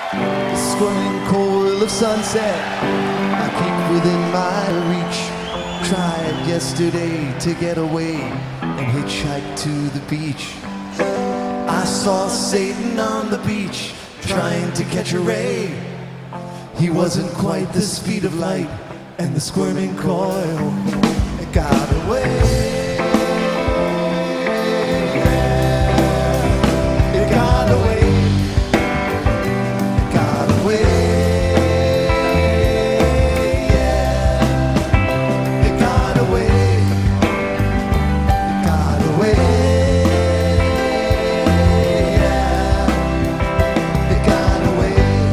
The swirling coil of sunset, I keep within my reach. Tried yesterday to get away and hitchhike to the beach. I saw Satan on the beach trying to catch a ray. He wasn't quite the speed of light, and the squirming coil got away. It got away. It got away. Yeah. It got away. It got away. Yeah. It got away.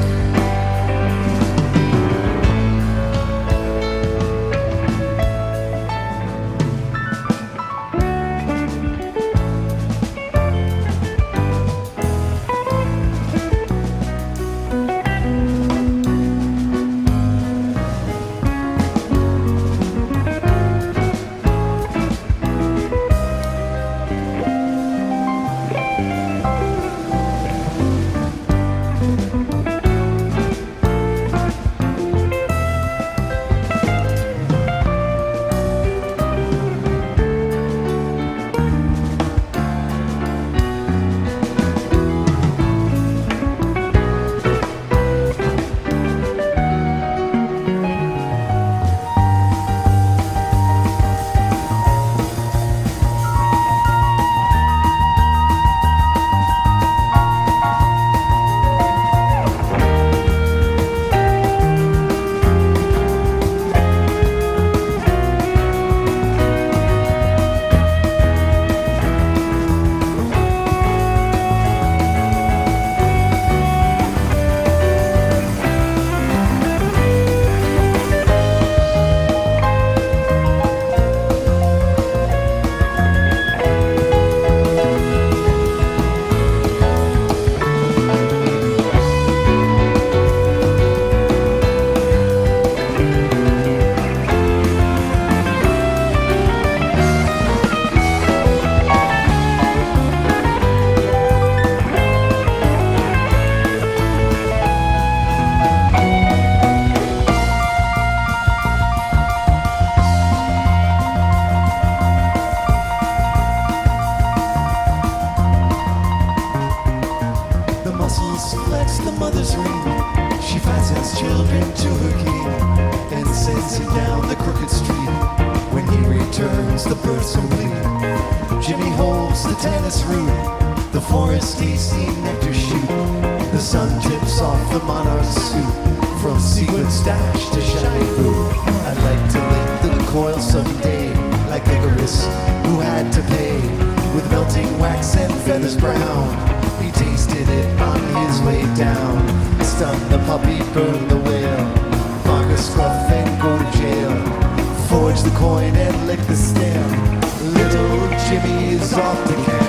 Flex the mother's ring. She fastens children to her king and sends him down the crooked street. When he returns, the birth's complete. Jimmy holds the tennis root, the forest tasty nectar shoot. The sun tips off the monarch's suit, from sequin stash to shiny boot. I'd like to lick the coil someday, like Icarus, who had to pay with melting wax and feathers brown. He tasted it on his way down. Stun the puppy, burn the whale, mark a scruff and go to jail. Forge the coin and lick the stem. Little Jimmy is off to camp.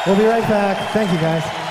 We'll be right back. Thank you, guys.